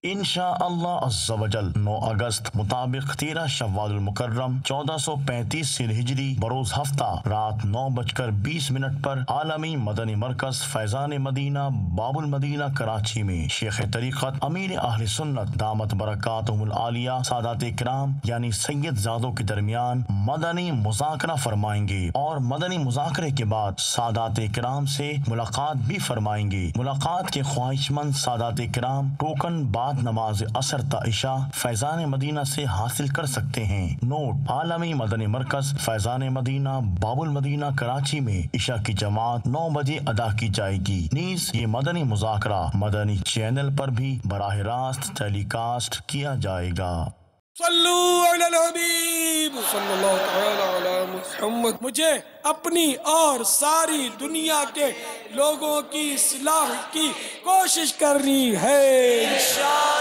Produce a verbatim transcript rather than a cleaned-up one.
انشاءاللہ عز و جل نو اگست مطابق تیرہ شوال المکرم چودہ سو پینتیس سن ہجری بروز ہفتہ رات نو بج کر بیس منٹ پر عالمی مدنی مرکز فیضان مدینہ باب المدینہ کراچی میں شیخ طریقت امیر اہل سنت دامت برکاتہم العالیہ سادات کرام یعنی سید زادوں کے درمیان مدنی مذاکرہ فرمائیں گے اور مدنی مذاکرے کے بعد سادات کرام سے ملاقات بھی فرمائیں گے۔ ملاقات کے خواہش مند سادات کرام ٹوکن بعد نماز عصر تا عشاء فیضان مدینہ سے حاصل کر سکتے ہیں۔ نوٹ: عالمی مدنی مرکز فیضان مدینہ باب المدینہ کراچی میں عشاء کی جماعت نو بجے ادا کی جائے گی۔ نیز یہ مدنی مذاکرہ مدنی چینل پر بھی براہ راست ٹیلی کاسٹ کیا جائے گا۔ صلو علی الحبیب صلی اللہ تعالی علی محمد۔ مجھے اپنی اور ساری دنیا کے لوگوں کی اصلاح کی کوشش کرنی ہے۔